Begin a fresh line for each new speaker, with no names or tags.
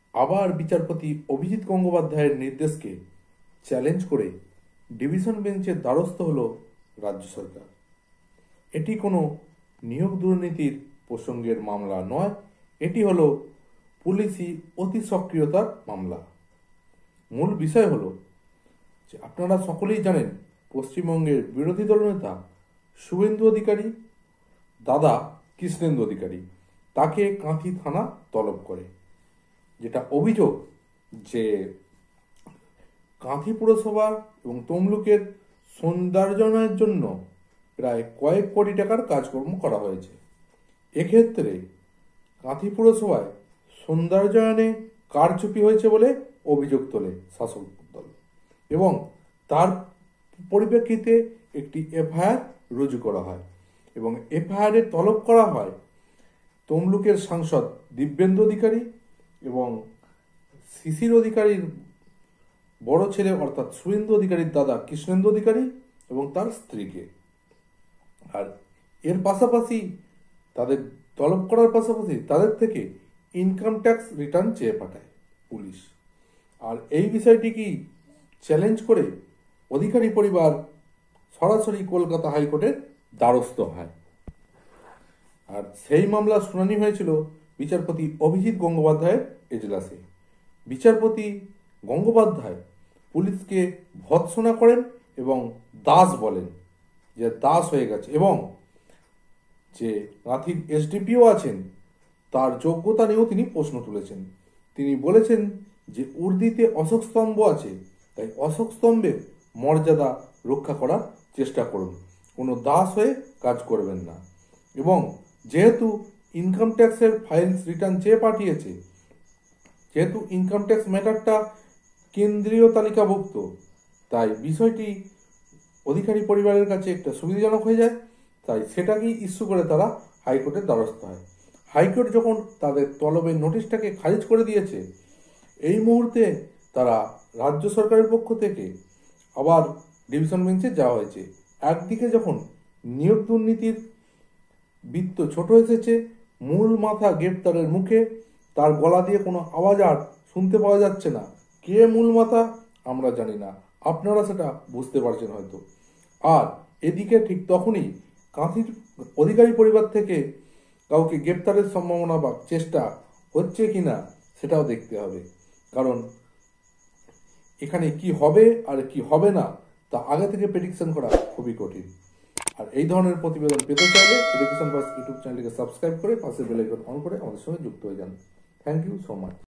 আবার বিচারপতি অভিজিৎ গঙ্গোপাধ্যায়ের নির্দেশকে চ্যালেঞ্জ করে ডিভিশন বেঞ্চের দ্বারস্থ হল রাজ্য সরকার। এটি কোনো নিয়োগ দুর্নীতির প্রসঙ্গের মামলা নয়, এটি হলো পুলিশি অতি সক্রিয়তার মামলা। মূল বিষয় হলো যে আপনারা সকলেই জানেন পশ্চিমবঙ্গের বিরোধী দলনেতা শুভেন্দু অধিকারী দাদা কৃষ্ণেন্দু অধিকারী তাকে কাঁথি থানা তলব করে। যেটা অভিযোগ যে কাঁথি পুরসভা এবং তমলুকের সৌন্দর্যায়নের জন্য প্রায় কয়েক কোটি টাকার কাজকর্ম করা হয়েছে। এক্ষেত্রে কাঁথি পুরসভায় সৌন্দর্যায়নে কারচুপি হয়েছে বলে অভিযোগ তোলে শাসক দল এবং তার পরিপ্রেক্ষিতে একটি এফআইআর রুজু করা হয় এবং এফআইআরে তলব করা হয় তমলুকের সাংসদ দিব্যেন্দু অধিকারী এবং শিশির অধিকারীর বড় ছেলে অর্থাৎ শুভেন্দু অধিকারীর দাদা কৃষ্ণেন্দু অধিকারী এবং তার স্ত্রীকে। আর এর পাশাপাশি তাদের তলব করার পাশাপাশি তাদের থেকে ইনকাম ট্যাক্স রিটার্ন চেয়ে পাঠায় পুলিশ। আর এই বিষয়টিকে চ্যালেঞ্জ করে অধিকারী পরিবার সরাসরি কলকাতা হাইকোর্টের দ্বারস্থ হয়। আর সেই মামলার শুনানি হয়েছিল বিচারপতি অভিজিৎ গঙ্গোপাধ্যায়ের এজলাসে। বিচারপতি গঙ্গোপাধ্যায় পুলিশকে ভৎসনা করেন এবং দাস বলেন যে দাস হয়ে গেছে এবং যে কাঁথির এসডিপিও আছেন তার যোগ্যতা নিয়েও তিনি প্রশ্ন তুলেছেন। তিনি বলেছেন যে উর্দিতে অশোক স্তম্ভ আছে, তাই অশোক স্তম্ভের মর্যাদা রক্ষা করার চেষ্টা করুন, কোনো দাস হয়ে কাজ করবেন না। এবং যেহেতু ইনকাম ট্যাক্সের ফাইলস রিটার্ন চেয়ে পাঠিয়েছে, যেহেতু ইনকাম ট্যাক্স ম্যাটারটা কেন্দ্রীয় তালিকাভুক্ত, তাই বিষয়টি অধিকারী পরিবারের কাছে একটা সুবিধাজনক হয়ে যায়, তাই সেটাকেই ইস্যু করে তারা হাইকোর্টের দ্বারস্থ হয়। হাইকোর্ট যখন তাদের তলবের নোটিশটাকে খারিজ করে দিয়েছে, এই মুহূর্তে তারা রাজ্য সরকারের পক্ষ থেকে আবার ডিভিশন বেঞ্চে যাওয়া হয়েছে। একদিকে যখন নিয়োগ দুর্নীতির বৃত্ত ছোট এসেছে, মূল মাথা গ্রেপ্তারের মুখে, তার গলা দিয়ে কোনো আওয়াজ আর শুনতে পাওয়া যাচ্ছে না। কে মূল মাথা আমরা জানি না, আপনারা সেটা বুঝতে পারছেন হয়তো। আর এদিকে ঠিক তখনই কাঁথির অধিকারী পরিবার থেকে কাউকে গ্রেপ্তারের সম্ভাবনা বা চেষ্টা হচ্ছে কিনা সেটাও দেখতে হবে, কারণ এখানে কি হবে আর কি হবে না তা আগে থেকে প্রেডিকশন করা খুবই কঠিন। আর এই ধরনের প্রতিবেদন পেতে চাইলে এডুকেশন বাস ইউটিউব চ্যানেলকে সাবস্ক্রাইব করে পাশে বেল আইকন অন করে আমাদের সঙ্গে যুক্ত হয়ে যান। Thank you so much.